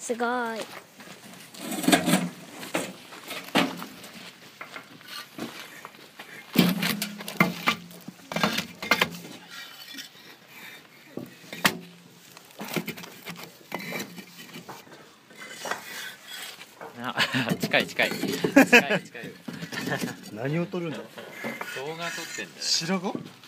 すごい。 近い近い何を撮るんだ。 動画撮ってんだよ。 白子